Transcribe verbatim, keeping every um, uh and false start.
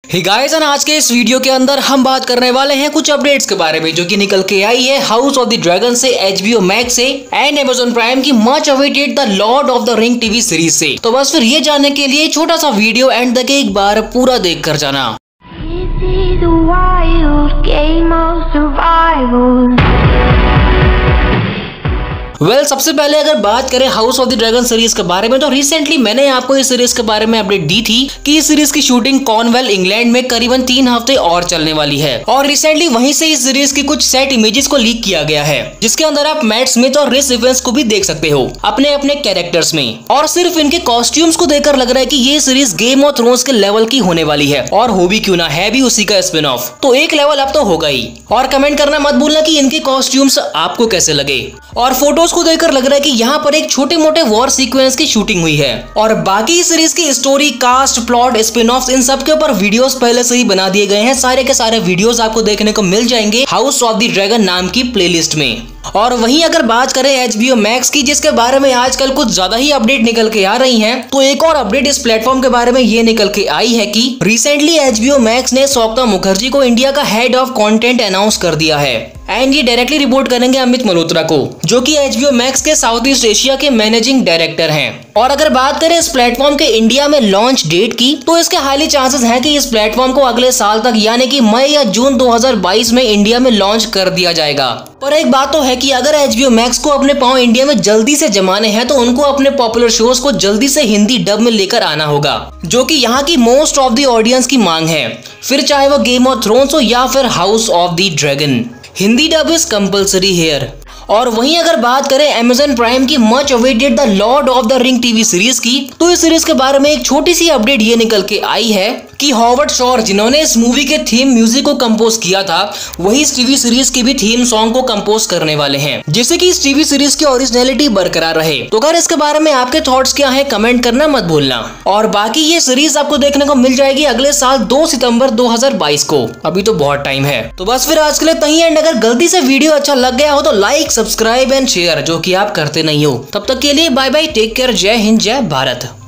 Hey guys, आज के इस वीडियो के अंदर हम बात करने वाले हैं कुछ अपडेट्स के बारे में जो कि निकल के आई है हाउस ऑफ द ड्रैगन से, एचबीओ मैक्स से एंड अमेज़न प्राइम की much awaited the Lord of the ring TV series से। तो बस फिर ये जानने के लिए छोटा सा वीडियो एंड तक एक बार पूरा देख कर जाना। वेल well, सबसे पहले अगर बात करें House of the Dragon series के बारे में तो रिसेंटली मैंने आपको इस सीरीज के बारे में अपडेट दी थी कि इस सीरीज की शूटिंग कॉर्नवेल इंग्लैंड में करीबन तीन हफ्ते और चलने वाली है और रिसेंटली वहीं से इस सीरीज की कुछ सेट इमेजेस को लीक किया गया है जिसके अंदर आप मैट स्मिथ और रिस इवेंस को भी देख सकते हो अपने अपने कैरेक्टर्स में। और सिर्फ इनके कॉस्ट्यूम्स को देखकर लग रहा है कि ये सीरीज गेम ऑफ थ्रोन्स के लेवल की होने वाली है और हो भी क्यों ना, है भी उसी का स्पिन ऑफ, तो एक लेवल अब तो होगा ही। और कमेंट करना मत भूलना कि इनके कॉस्ट्यूम्स आपको कैसे लगे। और फोटोज को देखकर लग रहा है कि यहाँ पर एक छोटे मोटे वॉर सीक्वेंस की शूटिंग हुई है और बाकी सीरीज की story, cast, plot, spin off, इन सब के ऊपर वीडियोस पहले से ही बना दिए गए हैं। सारे के सारे वीडियोस आपको देखने को मिल जाएंगे हाउस ऑफ द ड्रैगन नाम की प्लेलिस्ट में। और वहीं अगर बात करें एचबीओ मैक्स की, जिसके बारे में आजकल कुछ ज्यादा ही अपडेट निकल के आ रही हैं, तो एक और अपडेट इस प्लेटफॉर्म के बारे में ये निकल के आई है कि रिसेंटली एचबीओ मैक्स ने सौगता मुखर्जी को इंडिया का हेड ऑफ कंटेंट अनाउंस कर दिया है एंड ये डायरेक्टली रिपोर्ट करेंगे अमित मल्होत्रा को, जो कि एचबीओ मैक्स के साउथ ईस्ट एशिया के मैनेजिंग डायरेक्टर हैं। और अगर बात करें इस प्लेटफॉर्म के इंडिया में लॉन्च डेट की, तो इसके हाईली चांसेस हैं कि इस प्लेटफॉर्म को अगले साल तक यानी कि मई या जून दो हज़ार बाईस में इंडिया में लॉन्च कर दिया जाएगा। पर एक बात तो है कि अगर एचबीओ मैक्स को अपने पांव इंडिया में जल्दी से जमाने हैं तो उनको अपने पॉपुलर शोज को जल्दी से हिंदी डब में लेकर आना होगा, जो कि यहाँ की मोस्ट ऑफ द ऑडियंस की मांग है, फिर चाहे वो गेम ऑफ थ्रोन्स हो या फिर house of the dragon. Hindi dub is compulsory here. और वहीं अगर बात करें अमेज़न प्राइम की much awaited the Lord of the ring TV series की, तो इस सीरीज के बारे में एक छोटी सी अपडेट ये निकल के आई है कि हॉवर्ड शॉर, जिन्होंने इस मूवी के थीम म्यूजिक को कंपोज किया था, वही इस टीवी सीरीज की भी थीम सॉन्ग को कंपोज करने वाले हैं, जिससे कि इस टीवी सीरीज की ओरिजिनलिटी बरकरार रहे। तो अगर इसके बारे में आपके थॉट्स क्या है कमेंट करना मत भूलना। और बाकी ये सीरीज आपको देखने को मिल जाएगी अगले साल दो सितंबर दो हज़ार बाईस को, अभी तो बहुत टाइम है। तो बस फिर आज के लिए तही एंड। अगर गलती से वीडियो अच्छा लग गया हो तो लाइक, सब्सक्राइब एंड शेयर, जो कि आप करते नहीं हो। तब तक के लिए बाय बाय, टेक केयर, जय हिंद, जय भारत।